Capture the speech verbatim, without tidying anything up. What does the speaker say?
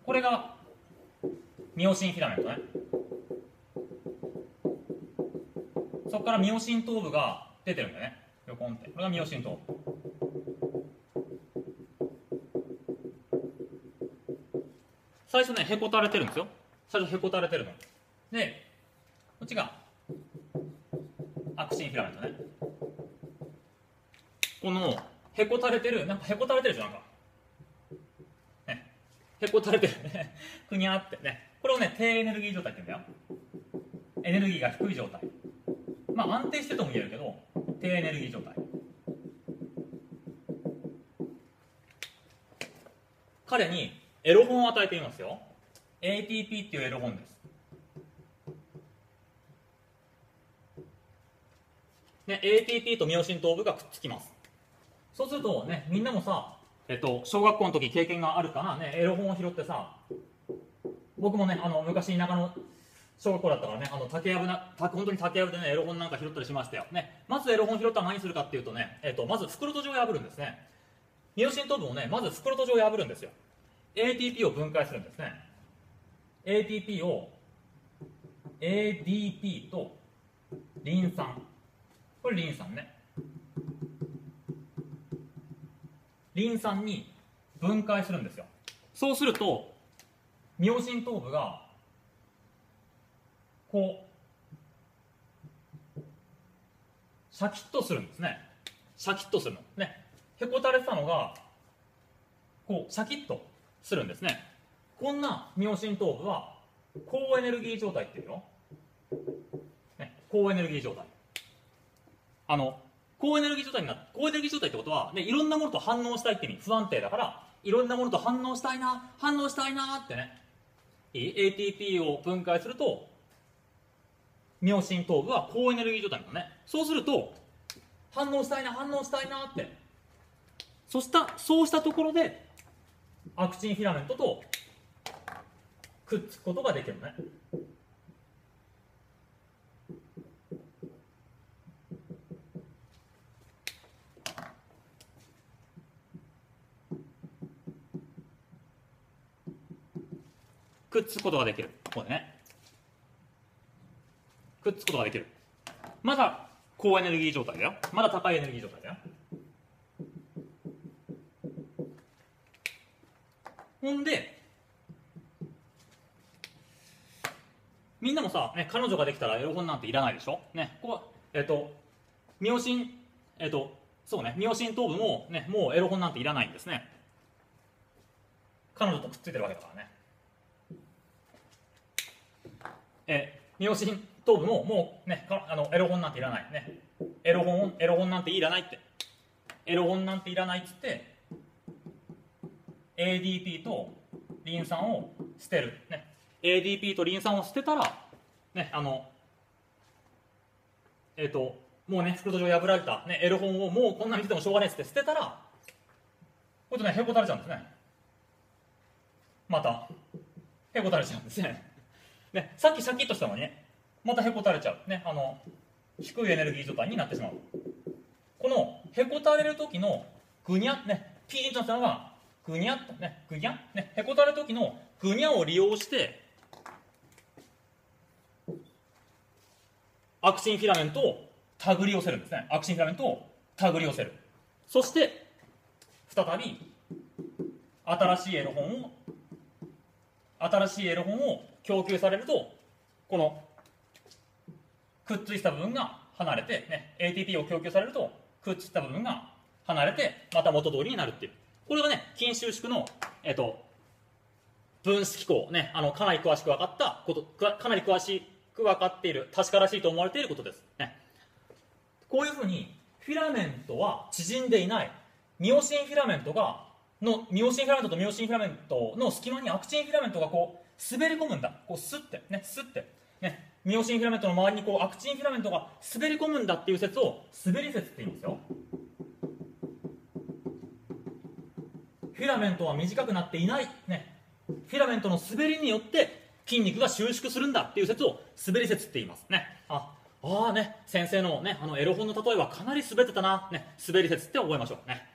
これがミオシンフィラメントね。そこからミオシン頭部が出てるんだよね。横ンって。これがミオシン頭部。最初ね、へこたれてるんですよ。最初へこたれてるの。で、こっちがアクチンフィラメントね。このへこたれてる、なんかへこたれてるでしょ、なんか。ね、へこたれてる。くにゃーってね。これをね、低エネルギー状態って言うんだよ。エネルギーが低い状態。まあ安定してるとも言えるけど、低エネルギー状態。彼にエロ本を与えてみますよ。エーティーピー っていうエロ本です。ね、エーティーピー とミオシン頭部がくっつきます。そうするとね、みんなもさ、えっと、小学校の時経験があるかな、ね、エロ本を拾ってさ、僕もね、あの昔田舎の小学校だったからね、あの竹やぶな、本当に竹やぶでね、エロ本なんか拾ったりしましたよ。ね、まずエロ本拾ったら何するかっていうとね、えっと、まず袋閉じを破るんですね。ミオシン頭部をね、まず袋閉じを破るんですよ。エーティーピー を分解するんですね。エーティーピー を エーディーピー とリン酸、これリン酸ね、リン酸に分解するんですよ。そうするとミオシン頭部がこうシャキッとするんですね。シャキッとするのね。へこたれてたのがこうシャキッとするんですね。こんなミオシン頭部は高エネルギー状態っていうよ、ね、高エネルギー状態。あの高エネルギー状態になって、高エネルギー状態ってことは、ね、いろんなものと反応したいって意味。不安定だからいろんなものと反応したいな、反応したいなってね。いい エーティーピー を分解するとミオシン頭部は高エネルギー状態なのね。そうすると反応したいな、反応したいなって、そしたそうしたところでアクチンフィラメントとくっつくことができるのね。くっつくことができる。ここでね、くっつくことができる。まだ高エネルギー状態だよ。まだ高いエネルギー状態だよ。ほんでみんなもさ、ね、彼女ができたらエロ本なんていらないでしょ。ね、ここえっ、ー、とミオシン、えっ、ー、とそうね、ミオシン頭部もね、もうエロ本なんていらないんですね。彼女とくっついてるわけだからね。えー、ミオシン頭部ももうね、あのエロ本なんていらないね。エロ本エロ本なんていらないって、エロ本なんていらないっつって エーディーピー とリン酸を捨てるね。エーディーピー とリン酸を捨てたらね、あのえっ、ー、ともうね、袋閉じを破られた、ね、エロ本をもうこんなに見ててもしょうがないっつって捨てたら、これとね、へこたれちゃうんですね。またへこたれちゃうんですね。ね、さっきシャキッとしたのにね、またへこたれちゃう、ね、あの低いエネルギー状態になってしまう。このへこたれる時のグニャね、ピーンとしたのがグニャッとね、グニャね、へこたれる時のグニャを利用してアクチンフィラメントを手繰り寄せるんですね。アクチンフィラメントを手繰り寄せる。そして再び新しいエロ本を新しいエロ本を供給されると、このくっついた部分が離れて、ね、エーティーピー を供給されるとくっついた部分が離れてまた元通りになるっていう、これがね、筋収縮の、えっと、分子機構、ね、あのかなり詳しく分かったこと、かなり詳しく分かっている、確からしいと思われていることです、ね。こういうふうにフィラメントは縮んでいない、ミオシンフィラメントがのミオシンフィラメントとミオシンフィラメントの隙間にアクチンフィラメントがこう滑り込むんだ。こうスッてね、スッてね、ミオシンフィラメントの周りにこうアクチンフィラメントが滑り込むんだっていう説を滑り説って言うんですよ。フィラメントは短くなっていない、ね、フィラメントの滑りによって筋肉が収縮するんだっていう説を滑り説って言いますね。ああね、先生のね、あのエロ本の例えはかなり滑ってたな、ね、滑り説って覚えましょうね。